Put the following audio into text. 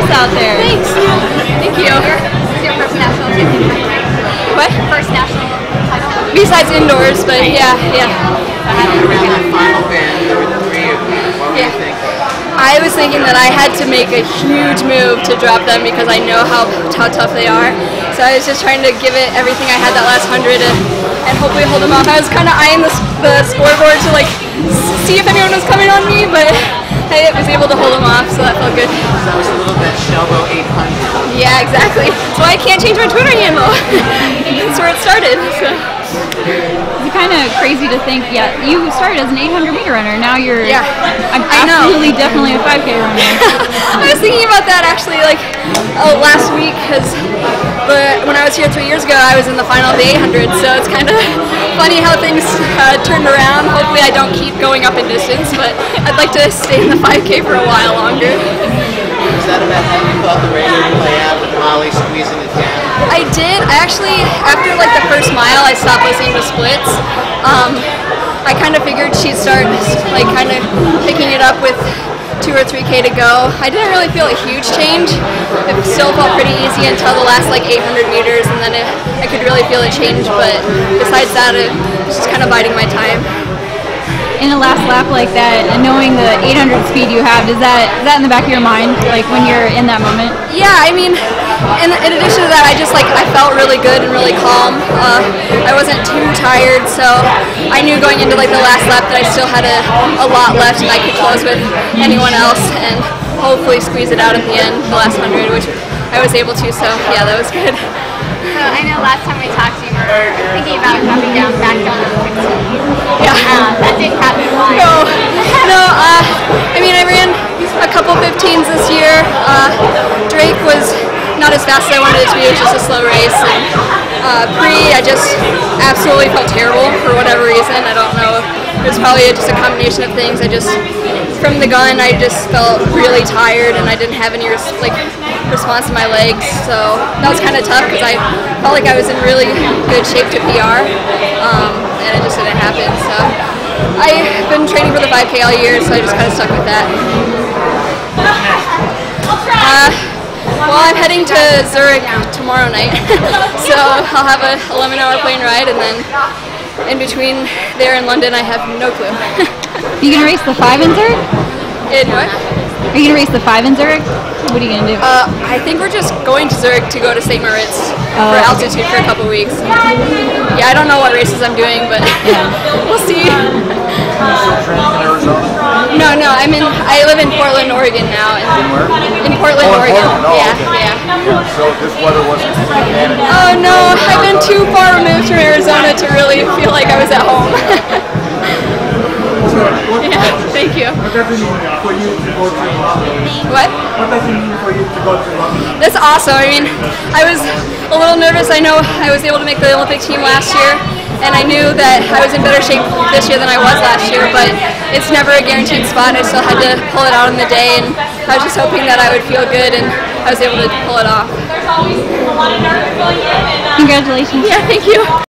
success out there. Thanks. Thank you. This is your first national championship, right? What? First national title? Besides indoors, but yeah. Around that final band, there were three of you. What were you thinking? I was thinking that I had to make a huge move to drop them because I know how tough they are. So I was just trying to give it everything I had that last 100 and hopefully hold them off. I was kind of eyeing the scoreboard to like see if anyone was coming on me, but I was able to hold them off, so that felt good. So that was a little bit Shelbo 800. Yeah, exactly. That's why I can't change my Twitter handle. That's where it started. So. It's kind of crazy to think, you started as an 800-meter runner. Now you're absolutely definitely a 5K runner. I was thinking about that actually last week because when I was here 3 years ago, I was in the final of the 800, so it's kind of funny how things turned around. Hopefully I don't keep going up in distance, but I'd like to stay in the 5K for a while longer. Was that about how you thought the race would play out with Molly squeezing it down? I did. I actually, after like the first mile, I stopped listening to splits. I kind of figured she'd start like kind of picking it up with 2 or 3K to go. I didn't really feel a huge change. It still felt pretty easy until the last like 800 meters, and then I could really feel a change. But besides that, it was just kind of biding my time. In a last lap like that, and knowing the 800 speed you have, is that in the back of your mind, like when you're in that moment? Yeah, I mean, in addition to that, I felt really good and really calm. I wasn't too tired, so I knew going into like the last lap that I still had a lot left and I could close with anyone else and hopefully squeeze it out at the end, the last 100, which I was able to, so yeah, that was good. So I know last time we talked, you were thinking about coming back down to 15. Yeah. That didn't happen. Why? No. I mean, I ran a couple 15s this year. Drake was not as fast as I wanted it to be. It was just a slow race. And I just absolutely felt terrible for whatever reason. I don't know. It was probably just a combination of things. From the gun, I just felt really tired, and I didn't have any response to my legs. So that was kind of tough because I felt like I was in really good shape to PR, and it just didn't happen. So I've been training for the 5K all year, so I just kind of stuck with that. Well, I'm heading to Zurich tomorrow night, so I'll have a 11-hour plane ride, and then in between there and London, I have no clue. Are you going to race the 5 in Zurich? In what? Are you going to race the 5 in Zurich? What are you going to do? I think we're just going to Zurich to go to St. Moritz for altitude for a couple weeks. Yeah, I don't know what races I'm doing, but we'll see. No, I live in Portland, Oregon now. In Portland, Oregon. Yeah. So this weather wasn't an advantage? Oh no, I've been too far removed from Arizona to really feel like I was at home. Yeah, thank you. What does it mean for you to go to London? What? What does it mean for you to go to London? That's awesome. I mean, I was a little nervous. I know I was able to make the Olympic team last year, and I knew that I was in better shape this year than I was last year, but it's never a guaranteed spot. I still had to pull it out on the day, and I was just hoping that I would feel good, and I was able to pull it off. Congratulations. Yeah, thank you.